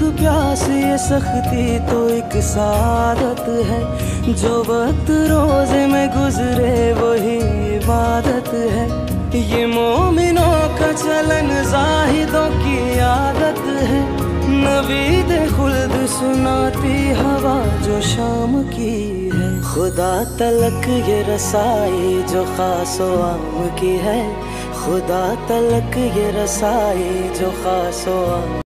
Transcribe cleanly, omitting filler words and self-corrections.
प्यास ये सख्ती तो एक सादत है, जो वक्त रोजे में गुजरे वही इबादत है। ये मोमिनों का चलन जाहिदों की आदत है, नवीद खुल्द सुनाती हवा जो शाम की है। खुदा तलक ये रसाई जो खासो आम की है, खुदा तलक ये रसाई जो खासो आम